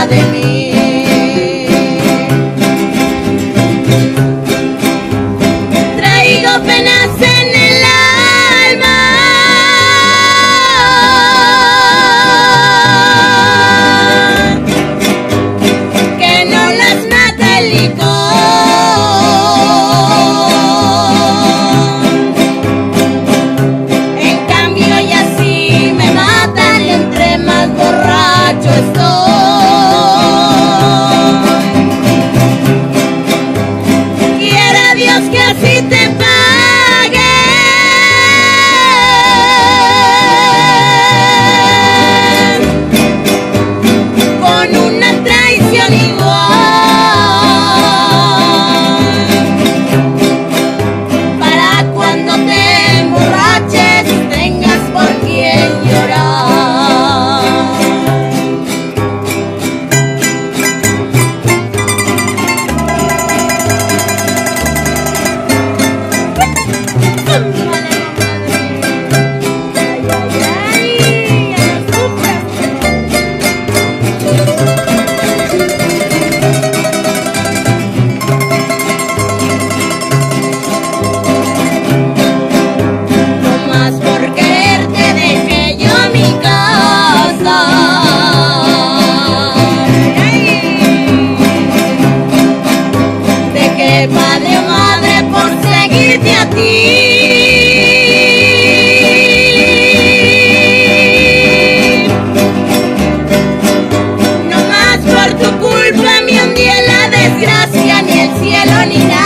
fuera de mí. Traigo penas en el alma, que no las mata el licor. En cambio ellas sí me matan entre más borracho estoy. Quiera Dios que así te pague, con una traición igual, para cuando te emborraches tengas por quien llorar. Nomás por quererte dejé yo mi casa. Dejé padre o madre por seguirte a ti. No más por tu culpa me hundí en la desgracia, ni el cielo ni nada.